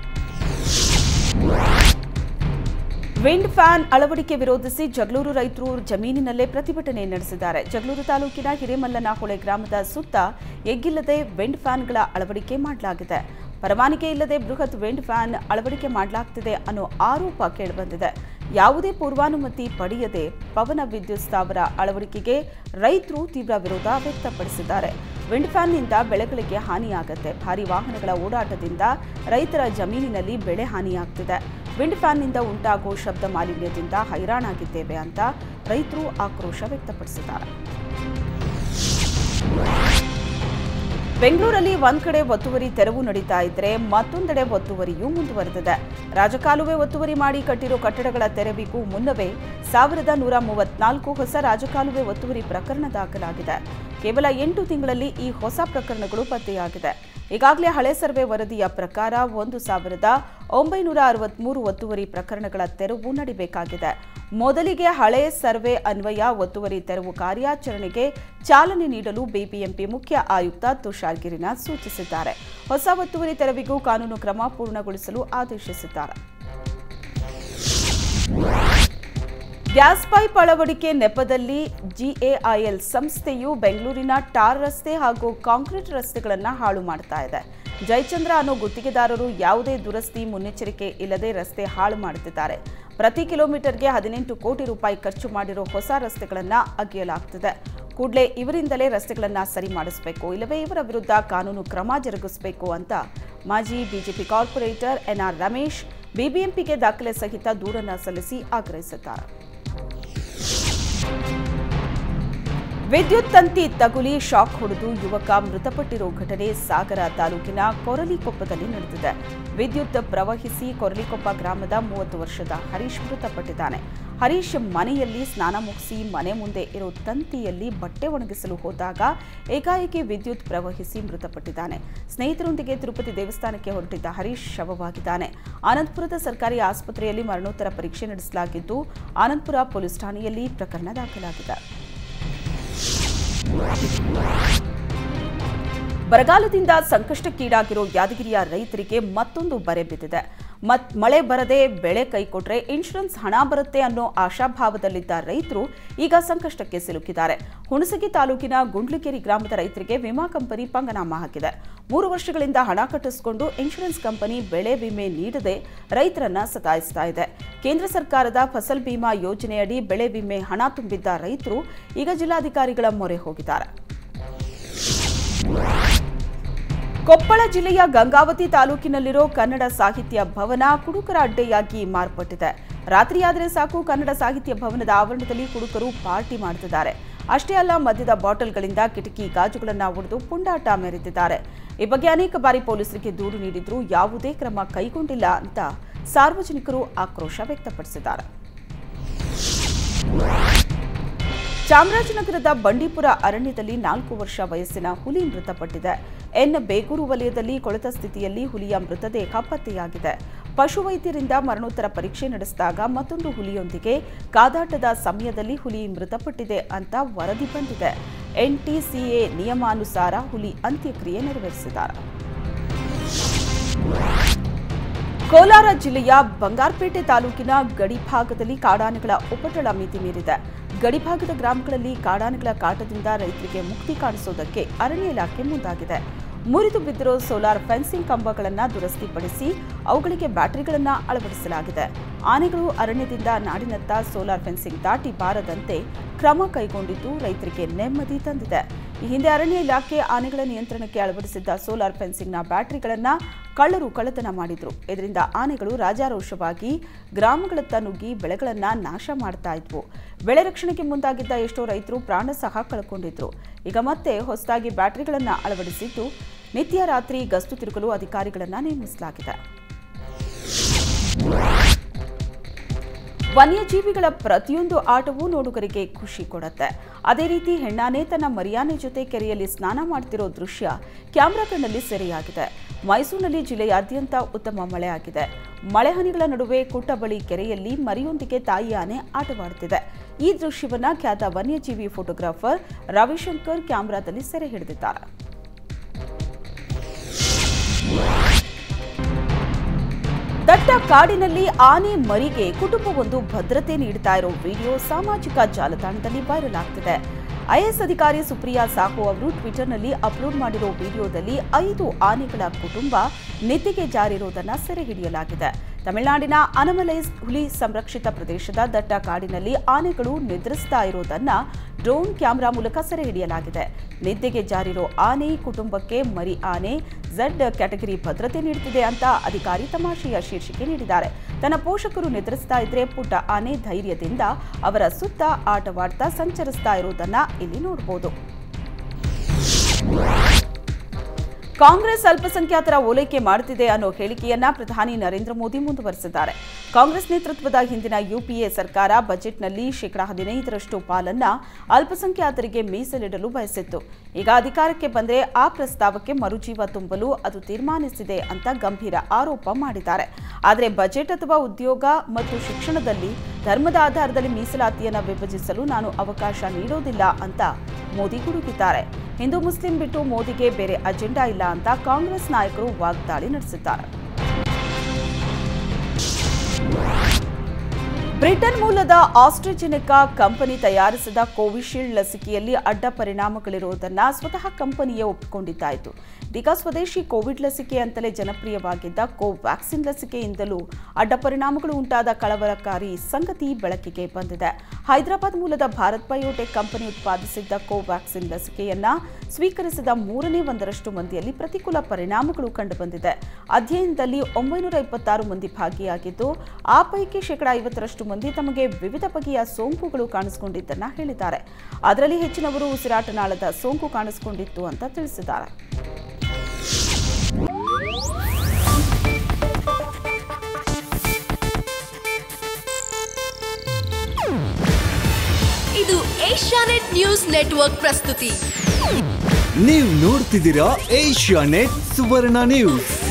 ವಿಂಡ್ ಫ್ಯಾನ್ ಅಳವಡಿಕೆ ವಿರೋಧಿಸಿ ಜಗಳೂರು ರೈತರು ಜಮೀನಿನಲ್ಲೇ ಪ್ರತಿಭಟನೆ ನಡೆಸಿದ್ದಾರೆ. ಜಗಳೂರು ತಾಲೂಕಿನ ಹಿರೇಮಲ್ಲನಹೊಳೆ ಗ್ರಾಮದ ಸುತ್ತ ಎಗ್ಗಿಲ್ಲದೆ ವಿಂಡ್ ಫ್ಯಾನ್ಗಳ ಅಳವಡಿಕೆ ಮಾಡಲಾಗಿದೆ. ಪರವಾನಗಿ ಇಲ್ಲದೆ ಬೃಹತ್ ವಿಂಡ್ ಫ್ಯಾನ್ ಅಳವಡಿಕೆ ಮಾಡಲಾಗುತ್ತಿದೆ ಅನ್ನೋ ಆರೋಪ ಕೇಳಿಬಂದಿದೆ. ಯಾವುದೇ ಪೂರ್ವಾನುಮತಿ ಪಡೆಯದೆ ಪವನ ವಿದ್ಯುತ್ ಸ್ಥಾವರ ಅಳವಡಿಕೆಗೆ ರೈತರು ತೀವ್ರ ವಿರೋಧ ವ್ಯಕ್ತಪಡಿಸಿದ್ದಾರೆ. ವಿಂಡ್ ಫ್ಯಾನ್ನಿಂದ ಬೆಳೆಗಳಿಗೆ ಹಾನಿಯಾಗುತ್ತೆ. ಭಾರೀ ವಾಹನಗಳ ಓಡಾಟದಿಂದ ರೈತರ ಜಮೀನಿನಲ್ಲಿ ಬೆಳೆ ಹಾನಿಯಾಗ್ತಿದೆ. ವಿಂಡ್ ಫ್ಯಾನ್ನಿಂದ ಉಂಟಾಗುವ ಶಬ್ದ ಮಾಲಿನ್ಯದಿಂದ ಹೈರಾಣಾಗಿದ್ದೇವೆ ಅಂತ ರೈತರು ಆಕ್ರೋಶ ವ್ಯಕ್ತಪಡಿಸಿದ್ದಾರೆ. ಬೆಂಗಳೂರಲ್ಲಿ ಒಂದ್ ಕಡೆ ಒತ್ತುವರಿ ತೆರವು ನಡೀತಾ ಇದ್ರೆ ಮತ್ತೊಂದೆಡೆ ಒತ್ತುವರಿಯೂ ಮುಂದುವರೆದಿದೆ. ರಾಜಕಾಲುವೆ ಒತ್ತುವರಿ ಮಾಡಿ ಕಟ್ಟಿರೋ ಕಟ್ಟಡಗಳ ತೆರವಿಗೂ ಮುನ್ನವೇ ಸಾವಿರದ ನೂರ ಮೂವತ್ನಾಲ್ಕು ಹೊಸ ರಾಜಕಾಲುವೆ ಒತ್ತುವರಿ ಪ್ರಕರಣ ದಾಖಲಾಗಿದೆ. ಕೇವಲ ಎಂಟು ತಿಂಗಳಲ್ಲಿ ಈ ಹೊಸ ಪ್ರಕರಣಗಳು ಪತ್ತೆಯಾಗಿದೆ. ಈಗಾಗಲೇ ಹಳೆ ಸರ್ವೆ ವರದಿಯ ಪ್ರಕಾರ ಒಂದು ಸಾವಿರದ ಒಂಬೈನೂರ ಅರವತ್ಮೂರು ಒತ್ತುವರಿ ಪ್ರಕರಣಗಳ ತೆರವು ನಡೆಯಬೇಕಾಗಿದೆ. ಮೊದಲಿಗೆ ಹಳೆ ಸರ್ವೆ ಅನ್ವಯ ಒತ್ತುವರಿ ತೆರವು ಕಾರ್ಯಾಚರಣೆಗೆ ಚಾಲನೆ ನೀಡಲು ಬಿಬಿಎಂಪಿ ಮುಖ್ಯ ಆಯುಕ್ತ ತುಷಾರ್ ಗಿರಿನಾಥ್ ಸೂಚಿಸಿದ್ದಾರೆ. ಹೊಸ ಒತ್ತುವರಿ ತೆರವಿಗೂ ಕಾನೂನು ಕ್ರಮ ಪೂರ್ಣಗೊಳಿಸಲು ಆದೇಶಿಸಿದ್ದಾರೆ. ಗ್ಯಾಸ್ ಪೈಪ್ ಅಳವಡಿಕೆ ನೆಪದಲ್ಲಿ ಜಿಎಐಎಲ್ ಸಂಸ್ಥೆಯು ಬೆಂಗಳೂರಿನ ಟಾರ್ ರಸ್ತೆ ಹಾಗೂ ಕಾಂಕ್ರೀಟ್ ರಸ್ತೆಗಳನ್ನು ಹಾಳು ಮಾಡ್ತಾ ಇದೆ. ಜಯಚಂದ್ರ ಅನ್ನೋ ಗುತ್ತಿಗೆದಾರರು ಯಾವುದೇ ದುರಸ್ತಿ ಮುನ್ನೆಚ್ಚರಿಕೆ ಇಲ್ಲದೆ ರಸ್ತೆ ಹಾಳು ಮಾಡುತ್ತಿದ್ದಾರೆ. ಪ್ರತಿ ಕಿಲೋಮೀಟರ್ಗೆ ಹದಿನೆಂಟು ಕೋಟಿ ರೂಪಾಯಿ ಖರ್ಚು ಮಾಡಿರೋ ಹೊಸ ರಸ್ತೆಗಳನ್ನು ಅಗೆಯಲಾಗುತ್ತಿದೆ. ಕೂಡಲೇ ಇವರಿಂದಲೇ ರಸ್ತೆಗಳನ್ನು ಸರಿ ಮಾಡಿಸಬೇಕು, ಇಲ್ಲವೇ ಇವರ ವಿರುದ್ಧ ಕಾನೂನು ಕ್ರಮ ಜರುಗಿಸಬೇಕು ಅಂತ ಮಾಜಿ ಬಿಜೆಪಿ ಕಾರ್ಪೊರೇಟರ್ ಎನ್ಆರ್ ರಮೇಶ್ ಬಿಬಿಎಂಪಿಗೆ ದಾಖಲೆ ಸಹಿತ ದೂರನ್ನು ಸಲ್ಲಿಸಿ ಆಗ್ರಹಿಸಿದ್ದಾರೆ. ವಿದ್ಯುತ್ ತಂತಿ ತಗುಲಿ ಶಾಕ್ ಹೊಡೆದು ಯುವಕ ಮೃತಪಟ್ಟಿರೋ ಘಟನೆ ಸಾಗರ ತಾಲೂಕಿನ ಕೊರಲಿಕೊಪ್ಪದಲ್ಲಿ ನಡೆದಿದೆ. ವಿದ್ಯುತ್ ಪ್ರವಹಿಸಿ ಕೊರಲಿಕೊಪ್ಪ ಗ್ರಾಮದ ಮೂವತ್ತು ವರ್ಷದ ಹರೀಶ್ ಮೃತಪಟ್ಟಿದ್ದಾನೆ. ಹರೀಶ್ ಮನೆಯಲ್ಲಿ ಸ್ನಾನ ಮುಗಿಸಿ ಮನೆ ಮುಂದೆ ಇರೋ ತಂತಿಯಲ್ಲಿ ಬಟ್ಟೆ ಒಣಗಿಸಲು ಹೋದಾಗ ಏಕಾಏಕಿ ವಿದ್ಯುತ್ ಪ್ರವಹಿಸಿ ಮೃತಪಟ್ಟಿದ್ದಾನೆ. ಸ್ನೇಹಿತರೊಂದಿಗೆ ತಿರುಪತಿ ದೇವಸ್ಥಾನಕ್ಕೆ ಹೊರಟಿದ್ದ ಹರೀಶ್ ಶವವಾಗಿದ್ದಾನೆ. ಆನಂದಪುರದ ಸರ್ಕಾರಿ ಆಸ್ಪತ್ರೆಯಲ್ಲಿ ಮರಣೋತ್ತರ ಪರೀಕ್ಷೆ ನಡೆಸಲಾಗಿದ್ದು ಆನಂದಪುರ ಪೊಲೀಸ್ ಠಾಣೆಯಲ್ಲಿ ಪ್ರಕರಣ ದಾಖಲಾಗಿದೆ. ಬರಗಾಲದಿಂದ ಸಂಕಷ್ಟಕ್ಕೀಡಾಗಿರೋ ಯಾದಗಿರಿಯ ರೈತರಿಗೆ ಮತ್ತೊಂದು ಬರೆ ಬಿದ್ದಿದೆ. ಮತ್ ಮಳೆ ಬರದೆ ಬೆಳೆ ಕೈಕೊಟ್ರೆ ಇನ್ಶೂರೆನ್ಸ್ ಹಣ ಬರುತ್ತೆ ಅನ್ನೋ ಆಶಾಭಾವದಲ್ಲಿದ್ದ ರೈತರು ಈಗ ಸಂಕಷ್ಟಕ್ಕೆ ಸಿಲುಕಿದ್ದಾರೆ. ಹುಣಸಗಿ ತಾಲೂಕಿನ ಗುಂಡ್ಲುಕೇರಿ ಗ್ರಾಮದ ರೈತರಿಗೆ ವಿಮಾ ಕಂಪನಿ ಪಂಗನಾಮ ಹಾಕಿದೆ. ಮೂರು ವರ್ಷಗಳಿಂದ ಹಣ ಕಟ್ಟಿಸಿಕೊಂಡು ಇನ್ಶೂರೆನ್ಸ್ ಕಂಪನಿ ಬೆಳೆ ವಿಮೆ ನೀಡದೆ ರೈತರನ್ನ ಸತಾಯಿಸ್ತಾ ಇದೆ. ಕೇಂದ್ರ ಸರ್ಕಾರದ ಫಸಲ್ ಬಿಮಾ ಯೋಜನೆಯಡಿ ಬೆಳೆ ವಿಮೆ ಹಣ ತುಂಬಿದ್ದ ರೈತರು ಈಗ ಜಿಲ್ಲಾಧಿಕಾರಿಗಳ ಮೊರೆ ಹೋಗಿದ್ದಾರೆ. ಕೊಪ್ಪಳ ಜಿಲ್ಲೆಯ ಗಂಗಾವತಿ ತಾಲೂಕಿನಲ್ಲಿರೋ ಕನ್ನಡ ಸಾಹಿತ್ಯ ಭವನ ಕುಡುಕರ ಅಡ್ಡೆಯಾಗಿ ಮಾರ್ಪಟ್ಟಿದೆ. ರಾತ್ರಿಯಾದರೆ ಸಾಕು ಕನ್ನಡ ಸಾಹಿತ್ಯ ಭವನದ ಆವರಣದಲ್ಲಿ ಕುಡುಕರು ಪಾರ್ಟಿ ಮಾಡುತ್ತಿದ್ದಾರೆ. ಅಷ್ಟೇ ಅಲ್ಲ, ಮದ್ಯದ ಬಾಟಲ್ಗಳಿಂದ ಕಿಟಕಿ ಗಾಜುಗಳನ್ನು ಒಡೆದು ಪುಂಡಾಟ ಮೆರೆದಿದ್ದಾರೆ. ಈ ಬಗ್ಗೆ ಅನೇಕ ಬಾರಿ ಪೊಲೀಸರಿಗೆ ದೂರು ನೀಡಿದ್ರೂ ಯಾವುದೇ ಕ್ರಮ ಕೈಗೊಂಡಿಲ್ಲ ಅಂತ ಸಾರ್ವಜನಿಕರು ಆಕ್ರೋಶ ವ್ಯಕ್ತಪಡಿಸಿದ್ದಾರೆ. ಚಾಮರಾಜನಗರದ ಬಂಡೀಪುರ ಅರಣ್ಯದಲ್ಲಿ ನಾಲ್ಕು ವರ್ಷ ವಯಸ್ಸಿನ ಹುಲಿ ಮೃತಪಟ್ಟಿದೆ. ಎನ್ ಬೇಗೂರು ವಲಯದಲ್ಲಿ ಕೊಳೆತ ಸ್ಥಿತಿಯಲ್ಲಿ ಹುಲಿಯ ಮೃತದೇಹ ಪತ್ತೆಯಾಗಿದೆ. ಪಶುವೈದ್ಯರಿಂದ ಮರಣೋತ್ತರ ಪರೀಕ್ಷೆ ನಡೆಸಿದಾಗ ಮತ್ತೊಂದು ಹುಲಿಯೊಂದಿಗೆ ಕಾದಾಟದ ಸಮಯದಲ್ಲಿ ಹುಲಿ ಮೃತಪಟ್ಟಿದೆ ಅಂತ ವರದಿ ಬಂದಿದೆ. ಎನ್ಟಿಸಿಎ ನಿಯಮಾನುಸಾರ ಹುಲಿ ಅಂತ್ಯಕ್ರಿಯೆ ನೆರವೇರಿಸಿದ್ದಾರೆ. ಕೋಲಾರ ಜಿಲ್ಲೆಯ ಬಂಗಾರಪೇಟೆ ತಾಲೂಕಿನ ಗಡಿಭಾಗದಲ್ಲಿ ಕಾಡಾನೆಗಳ ಉಪಟಳ ಮಿತಿ ಮೀರಿದೆ. ಗಡಿಭಾಗದ ಗ್ರಾಮಗಳಲ್ಲಿ ಕಾಡಾನೆಗಳ ಕಾಟದಿಂದ ರೈತರಿಗೆ ಮುಕ್ತಿ ಕಾಣಿಸೋದಕ್ಕೆ ಅರಣ್ಯ ಇಲಾಖೆ ಮುಂದಾಗಿದೆ. ಮುರಿದು ಬಿದ್ದಿರೋ ಸೋಲಾರ್ ಫೆನ್ಸಿಂಗ್ ಕಂಬಗಳನ್ನು ದುರಸ್ತಿಪಡಿಸಿ ಅವುಗಳಿಗೆ ಬ್ಯಾಟರಿಗಳನ್ನು ಅಳವಡಿಸಲಾಗಿದೆ. ಆನೆಗಳು ಅರಣ್ಯದಿಂದ ನಾಡಿನತ್ತ ಸೋಲಾರ್ ಫೆನ್ಸಿಂಗ್ ದಾಟಿ ಬಾರದಂತೆ ಕ್ರಮ ಕೈಗೊಂಡಿದ್ದು ರೈತರಿಗೆ ನೆಮ್ಮದಿ ತಂದಿದೆ. ಈ ಹಿಂದೆ ಅರಣ್ಯ ಇಲಾಖೆ ಆನೆಗಳ ನಿಯಂತ್ರಣಕ್ಕೆ ಅಳವಡಿಸಿದ್ದ ಸೋಲಾರ್ ಫೆನ್ಸಿಂಗ್ನ ಬ್ಯಾಟರಿಗಳನ್ನು ಕಳ್ಳರು ಕಳ್ಳತನ ಮಾಡಿದ್ರು. ಇದರಿಂದ ಆನೆಗಳು ರಾಜಾರೋಷವಾಗಿ ಗ್ರಾಮಗಳತ್ತ ನುಗ್ಗಿ ಬೆಳೆಗಳನ್ನು ನಾಶ ಮಾಡ್ತಾ ಇದ್ವು. ಬೆಳೆ ರಕ್ಷಣೆಗೆ ಮುಂದಾಗಿದ್ದ ಎಷ್ಟೋ ರೈತರು ಪ್ರಾಣ ಸಹ ಕಳ್ಕೊಂಡಿದ್ರು. ಈಗ ಮತ್ತೆ ಹೊಸದಾಗಿ ಬ್ಯಾಟರಿಗಳನ್ನು ಅಳವಡಿಸಿದ್ದು ನಿತ್ಯ ರಾತ್ರಿ ಗಸ್ತು ತಿರುಗಲು ಅಧಿಕಾರಿಗಳನ್ನು ನೇಮಿಸಲಾಗಿದೆ. ವನ್ಯಜೀವಿಗಳ ಪ್ರತಿಯೊಂದು ಆಟವೂ ನೋಡುಗರಿಗೆ ಖುಷಿ ಕೊಡುತ್ತೆ. ಅದೇ ರೀತಿ ಹೆಣ್ಣಾನೆ ತನ್ನ ಮರಿಯಾನೆ ಜೊತೆ ಕೆರೆಯಲ್ಲಿ ಸ್ನಾನ ಮಾಡ್ತಿರೋ ದೃಶ್ಯ ಕ್ಯಾಮೆರಾ ಕಣ್ಣಲ್ಲಿ ಸೆರೆಯಾಗಿದೆ. ಮೈಸೂರಿನಲ್ಲಿ ಜಿಲ್ಲೆಯಾದ್ಯಂತ ಉತ್ತಮ ಮಳೆ ಆಗಿದೆ. ಮಳೆಹನಿಗಳ ನಡುವೆ ಕುಟ್ಟಬಳಿ ಕೆರೆಯಲ್ಲಿ ಮರಿಯೊಂದಿಗೆ ತಾಯಿ ಆನೆ ಆಟವಾಡುತ್ತಿದೆ. ಈ ದೃಶ್ಯವನ್ನ ಖ್ಯಾತ ವನ್ಯಜೀವಿ ಫೋಟೋಗ್ರಾಫರ್ ರವಿಶಂಕರ್ ಕ್ಯಾಮೆರಾದಲ್ಲಿ ಸೆರೆ ಹಿಡಿದಿದ್ದಾರೆ. ದಟ್ಟ ಕಾಡಿನಲ್ಲಿ ಆನೆ ಮರಿಗೆ ಕುಟುಂಬವೊಂದು ಭದ್ರತೆ ನೀಡುತ್ತಾ ಇರೋ ವಿಡಿಯೋ ಸಾಮಾಜಿಕ ಜಾಲತಾಣದಲ್ಲಿ ವೈರಲ್ ಆಗ್ತಿದೆ. ಐಎಎಸ್ ಅಧಿಕಾರಿ ಸುಪ್ರಿಯಾ ಸಾಹು ಅವರು ಟ್ವಿಟರ್ನಲ್ಲಿ ಅಪ್ಲೋಡ್ ಮಾಡಿರೋ ವಿಡಿಯೋದಲ್ಲಿ ಐದು ಆನೆಗಳ ಕುಟುಂಬ ನಿದ್ದೆಗೆ ಜಾರಿರುವುದನ್ನು ಸೆರೆ ಹಿಡಿಯಲಾಗಿದೆ. ತಮಿಳುನಾಡಿನ ಅನಮಲೈ ಹುಲಿ ಸಂರಕ್ಷಿತ ಪ್ರದೇಶದ ದಟ್ಟ ಕಾಡಿನಲ್ಲಿ ಆನೆಗಳು ನಿದ್ರಿಸ್ತಾ ಇರೋದನ್ನ ಡ್ರೋನ್ ಕ್ಯಾಮೆರಾ ಮೂಲಕ ಸೆರೆ ಹಿಡಿಯಲಾಗಿದೆ. ನಿದ್ದೆಗೆ ಜಾರಿರೋ ಆನೆ ಕುಟುಂಬಕ್ಕೆ ಮರಿ ಆನೆ ಝಡ್ ಕ್ಯಾಟಗರಿ ಭದ್ರತೆ ನೀಡುತ್ತಿದೆ ಅಂತ ಅಧಿಕಾರಿ ತಮಾಷೆಯ ಶೀರ್ಷಿಕೆ ನೀಡಿದ್ದಾರೆ. ತನ್ನ ಪೋಷಕರು ನಿದ್ರಿಸ್ತಾ ಇದ್ರೆ ಪುಟ್ಟ ಆನೆ ಧೈರ್ಯದಿಂದ ಅವರ ಸುತ್ತ ಆಟವಾಡ್ತಾ ಸಂಚರಿಸ್ತಾ ಇರೋದನ್ನ ಇಲ್ಲಿ ನೋಡಬಹುದು. ಕಾಂಗ್ರೆಸ್ ಅಲ್ಪಸಂಖ್ಯಾತರ ಓಲೈಕೆ ಮಾಡುತ್ತಿದೆ ಅನ್ನೋ ಹೇಳಿಕೆಯನ್ನ ಪ್ರಧಾನಿ ನರೇಂದ್ರ ಮೋದಿ ಮುಂದುವರೆಸಿದ್ದಾರೆ. ಕಾಂಗ್ರೆಸ್ ನೇತೃತ್ವದ ಹಿಂದಿನ ಯುಪಿಎ ಸರ್ಕಾರ ಬಜೆಟ್ನಲ್ಲಿ ಶೇಕಡಾ ಹದಿನೈದರಷ್ಟು ಪಾಲನ್ನ ಅಲ್ಪಸಂಖ್ಯಾತರಿಗೆ ಮೀಸಲಿಡಲು ಬಯಸಿತ್ತು. ಈಗ ಅಧಿಕಾರಕ್ಕೆ ಬಂದರೆ ಆ ಪ್ರಸ್ತಾವಕ್ಕೆ ಮರುಜೀವ ತುಂಬಲು ಅದು ತೀರ್ಮಾನಿಸಿದೆ ಅಂತ ಗಂಭೀರ ಆರೋಪ ಮಾಡಿದ್ದಾರೆ. ಆದರೆ ಬಜೆಟ್ ಅಥವಾ ಉದ್ಯೋಗ ಮತ್ತು ಶಿಕ್ಷಣದಲ್ಲಿ ಧರ್ಮದ ಆಧಾರದಲ್ಲಿ ಮೀಸಲಾತಿಯನ್ನು ವಿಭಜಿಸಲು ನಾನು ಅವಕಾಶ ನೀಡೋದಿಲ್ಲ ಅಂತ ಮೋದಿ ಗುಡುಗಿದ್ದಾರೆ. ಹಿಂದೂ ಮುಸ್ಲಿಂ ಬಿಟ್ಟು ಮೋದಿಗೆ ಬೇರೆ ಅಜೆಂಡಾ ಇಲ್ಲ ಅಂತ ಕಾಂಗ್ರೆಸ್ ನಾಯಕರು ವಾಗ್ದಾಳಿ ನಡೆಸಿದ್ದಾರೆ. ಬ್ರಿಟನ್ ಮೂಲದ ಆಸ್ಟ್ರಾಜೆನೆಕಾ ಕಂಪನಿ ತಯಾರಿಸಿದ ಕೋವಿಶೀಲ್ಡ್ ಲಸಿಕೆಯಲ್ಲಿ ಅಡ್ಡ ಪರಿಣಾಮಗಳಿರುವುದನ್ನು ಸ್ವತಃ ಕಂಪನಿಯೇ ಒಪ್ಪಿಕೊಂಡಿದ್ದಾಯಿತು. ಇದೀಗ ಸ್ವದೇಶಿ ಕೋವಿಡ್ ಲಸಿಕೆ ಅಂತಲೇ ಜನಪ್ರಿಯವಾಗಿದ್ದ ಕೋವ್ಯಾಕ್ಸಿನ್ ಲಸಿಕೆಯಿಂದಲೂ ಅಡ್ಡ ಪರಿಣಾಮಗಳು ಉಂಟಾದ ಕಳವಳಕಾರಿ ಸಂಗತಿ ಬೆಳಕಿಗೆ ಬಂದಿದೆ. ಹೈದರಾಬಾದ್ ಮೂಲದ ಭಾರತ್ ಬಯೋಟೆಕ್ ಕಂಪನಿ ಉತ್ಪಾದಿಸಿದ್ದ ಕೋವ್ಯಾಕ್ಸಿನ್ ಲಸಿಕೆಯನ್ನ ಸ್ವೀಕರಿಸಿದ ಮೂರನೇ ಒಂದರಷ್ಟು ಮಂದಿಯಲ್ಲಿ ಪ್ರತಿಕೂಲ ಪರಿಣಾಮಗಳು ಕಂಡುಬಂದಿದೆ. ಅಧ್ಯಯನದಲ್ಲಿ ಒಂಬೈನೂರ ಇಪ್ಪತ್ತಾರು ಮಂದಿ ಭಾಗಿಯಾಗಿದ್ದು, ಆ ಪೈಕಿ ಶೇಕಡಾ ಐವತ್ತರಷ್ಟು ಮಂದಿ ತಮಗೆ ವಿವಿಧ ಬಗೆಯ ಸೋಂಕುಗಳು ಕಾಣಿಸಿಕೊಂಡಿದ್ದನ್ನ ಹೇಳಿದ್ದಾರೆ. ಅದರಲ್ಲಿ ಹೆಚ್ಚಿನವರು ಉಸಿರಾಟ ನಾಳದ ಸೋಂಕು ಕಾಣಿಸಿಕೊಂಡಿತ್ತು ಅಂತ ತಿಳಿಸಿದ್ದಾರೆ. ಇದು ಏಷ್ಯಾನೆಟ್ ನ್ಯೂಸ್ ನೆಟ್ವರ್ಕ್ ಪ್ರಸ್ತುತಿ. ನೀವು ನೋಡ್ತಿದ್ದೀರಾ ಏಷ್ಯಾನೆಟ್ ಸುವರ್ಣ ನ್ಯೂಸ್.